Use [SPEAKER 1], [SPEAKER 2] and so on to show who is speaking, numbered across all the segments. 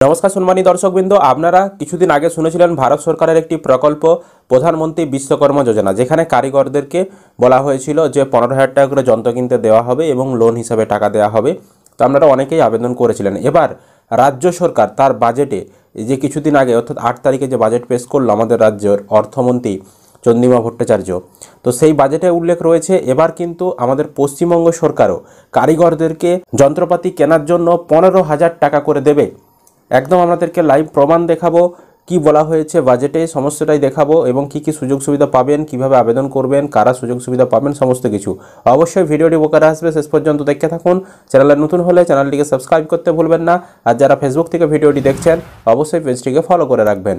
[SPEAKER 1] নমস্কার সম্মানী দর্শকবৃন্দ, আপনারা কিছুদিন আগে শুনেছিলেন ভারত সরকারের একটি প্রকল্প প্রধানমন্ত্রী বিশ্বকর্মা যোজনা, যেখানে কারিগরদেরকে বলা হয়েছিল যে 15,000 টাকা করে যন্ত্র কিনতে দেওয়া হবে এবং লোন হিসাবে টাকা দেওয়া হবে। তো আপনারা অনেকেই আবেদন করেছিলেন। এবার রাজ্য সরকার তার বাজেটে যে কিছুদিন আগে অর্থাৎ 8 তারিখে যে বাজেট পেশ করলো আমাদের রাজ্যের অর্থমন্ত্রী চন্দ্রিমা ভট্টাচার্য, তো সেই বাজেটে উল্লেখ রয়েছে এবার কিন্তু আমাদের পশ্চিমবঙ্গ সরকারও কারিগরদেরকে যন্ত্রপাতি কেনার জন্য 15,000 টাকা করে দেবে। একদম আপনাদেরকে লাইভ প্রমাণ দেখাবো, কি বলা হয়েছে বাজেটে সমস্তটাই দেখাবো এবং কি কি সুযোগ সুবিধা পাবেন, কিভাবে আবেদন করবেন, কারা সুযোগ সুবিধা পাবেন, সমস্ত কিছু। অবশ্যই ভিডিওটি উপকারে আসবে, শেষ পর্যন্ত দেখতে থাকুন। চ্যানেলে নতুন হলে চ্যানেলটিকে সাবস্ক্রাইব করতে ভুলবেন না, আর যারা ফেসবুক থেকে ভিডিওটি দেখছেন অবশ্যই পেজটিকে ফলো করে রাখবেন।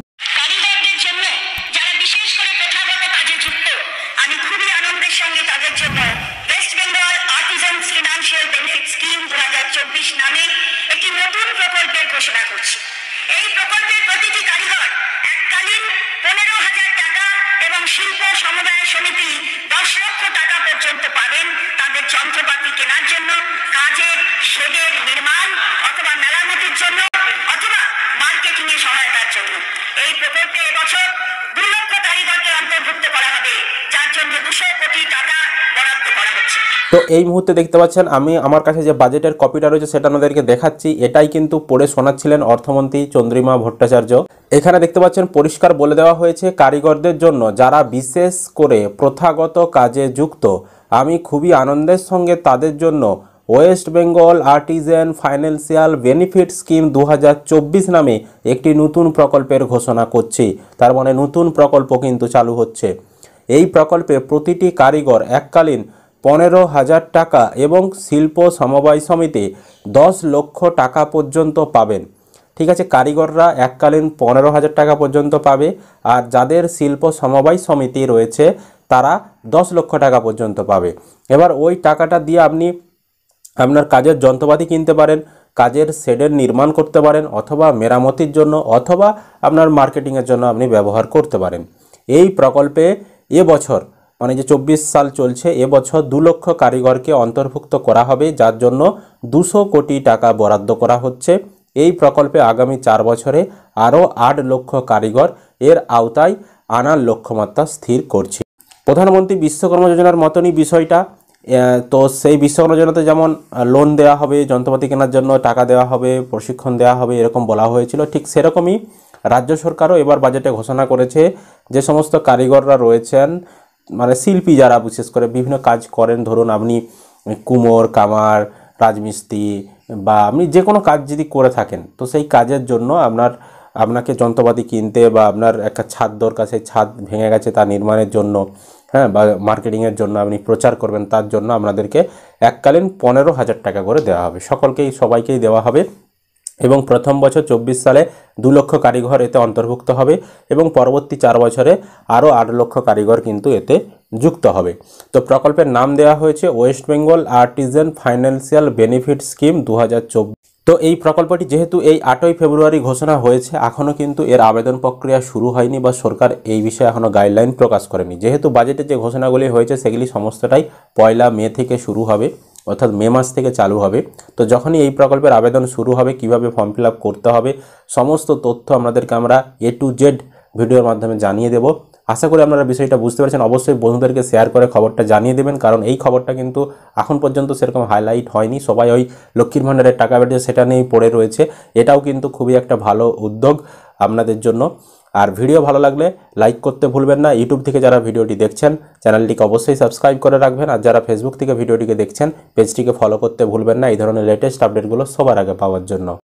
[SPEAKER 2] শিল্প সমবায় সমিতি 10 লক্ষ টাকা পর্যন্ত পাবেন তাদের যন্ত্রপাতি কেনার জন্য, কাজের শেডের নির্মাণ অথবা মেরামতির জন্য অথবা মার্কেটিং এ সহায়তার জন্য। এই প্রকল্পে এবছর 2 লক্ষ কারিগরকে অন্তর্ভুক্ত করা হবে, যার জন্য 200 কোটি টাকা বরাদ্দ করা হচ্ছে।
[SPEAKER 1] তো এই মুহূর্তে দেখতে পাচ্ছেন আমি আমার কাছে যে বাজেটের কপিটা রয়েছে সেটা আপনাদেরকে দেখাচ্ছি। এটাই কিন্তু পড়ে শোনাচ্ছিলেন অর্থমন্ত্রী চন্দ্রিমা ভট্টাচার্য। এখানে দেখতে পাচ্ছেন পরিষ্কার বলে দেওয়া হয়েছে কারিগরদের জন্য যারা বিশেষ করে প্রথাগত কাজে যুক্ত, আমি খুবই আনন্দের সঙ্গে তাদের জন্য West Bengal artisan financial benefit scheme 2024 নামে একটি নতুন প্রকল্পের ঘোষণা করছি। তার মানে নতুন প্রকল্প কিন্তু চালু হচ্ছে। এই প্রকল্পে প্রতিটি কারিগর এককালীন 15,000 টাকা এবং শিল্প সমবায় সমিতি 10 লক্ষ টাকা পর্যন্ত পাবেন। ঠিক আছে, কারিগররা এককালীন 15,000 টাকা পর্যন্ত পাবে, আর যাদের শিল্প সমবায় সমিতি রয়েছে তারা 10 লক্ষ টাকা পর্যন্ত পাবে। এবার ওই টাকাটা দিয়ে আপনি আপনার কাজের যন্ত্রপাতি কিনতে পারেন, কাজের শেডের নির্মাণ করতে পারেন, অথবা মেরামতির জন্য অথবা আপনার মার্কেটিংয়ের জন্য আপনি ব্যবহার করতে পারেন। এই প্রকল্পে এবছর মানে যে 24 সাল চলছে, এবছর 2 লক্ষ কারিগরকে অন্তর্ভুক্ত করা হবে, যার জন্য 200 কোটি টাকা বরাদ্দ করা হচ্ছে। এই প্রকল্পে আগামী 4 বছরে আরও 8 লক্ষ কারিগর এর আওতায় আনার লক্ষ্যমাত্রা স্থির করছে। প্রধানমন্ত্রী বিশ্বকর্মা যোজনার মতনই বিষয়টা। তো সেই বিশ্বকর্মা যোজনাতে যেমন লোন দেওয়া হবে, যন্ত্রপাতি কেনার জন্য টাকা দেওয়া হবে, প্রশিক্ষণ দেওয়া হবে, এরকম বলা হয়েছিল, ঠিক সেরকমই রাজ্য সরকারও এবার বাজেটে ঘোষণা করেছে যে সমস্ত কারিগররা রয়েছেন, মানে শিল্পী যারা বিশেষ করে বিভিন্ন কাজ করেন, ধরুন আপনি কুমোর, কামার, রাজমিস্ত্রি বা আপনি যে কোনো কাজ যদি করে থাকেন, তো সেই কাজের জন্য আপনাকে যন্ত্রপাতি কিনতে বা আপনার একটা ছাদ দরকার, সেই ছাদ ভেঙে গেছে তা নির্মাণের জন্য, হ্যাঁ, বা মার্কেটিংয়ের জন্য আপনি প্রচার করবেন, তার জন্য আপনাদেরকে এককালীন 15,000 টাকা করে দেওয়া হবে। সবাইকেই দেওয়া হবে এবং প্রথম বছর 24 সালে 2 লক্ষ কারিগর এতে অন্তর্ভুক্ত হবে এবং পরবর্তী 4 বছরে আরও 8 লক্ষ কারিগর কিন্তু এতে যুক্ত হবে। তো প্রকল্পের নাম দেওয়া হয়েছে West Bengal artisan financial benefit scheme 2024। তো এই প্রকল্পটি যেহেতু এই 8ই ফেব্রুয়ারি ঘোষণা হয়েছে, এখনও কিন্তু এর আবেদন প্রক্রিয়া শুরু হয়নি বা সরকার এই বিষয়ে এখনও গাইডলাইন প্রকাশ করেনি। যেহেতু বাজেটে যে ঘোষণাগুলি হয়েছে সেগুলি সমস্তটাই 1 মে থেকে শুরু হবে, অর্থাৎ মে মাস থেকে চালু হবে। তো যখনই এই প্রকল্পের আবেদন শুরু হবে, কিভাবে ফর্ম ফিল আপ করতে হবে, সমস্ত তথ্য আপনাদেরকে আমরা A to Z ভিডিওর মাধ্যমে জানিয়ে দেব। আশা করি আপনারা বিষয়টা বুঝতে পেরেছেন। অবশ্যই বন্ধুদেরকে শেয়ার করে খবরটা জানিয়ে দেবেন, কারণ এই খবরটা কিন্তু এখন পর্যন্ত সেরকম হাইলাইট হয়নি। সবাই ওই লক্ষ্মীর ভাণ্ডারের টাকা বেড়েছে সেটা নিয়েই পড়ে রয়েছে। এটাও কিন্তু খুবই একটা ভালো উদ্যোগ আপনাদের জন্য। আর ভিডিও ভালো লাগলে লাইক করতে ভুলবেন না। ইউটিউব থেকে যারা ভিডিওটি দেখছেন চ্যানেলটিকে অবশ্যই সাবস্ক্রাইব করে রাখবেন, আর যারা ফেসবুক থেকে ভিডিওটিকে দেখছেন পেজটিকে ফলো করতে ভুলবেন না এই ধরনের লেটেস্ট আপডেটগুলো সবার আগে পাওয়ার জন্য।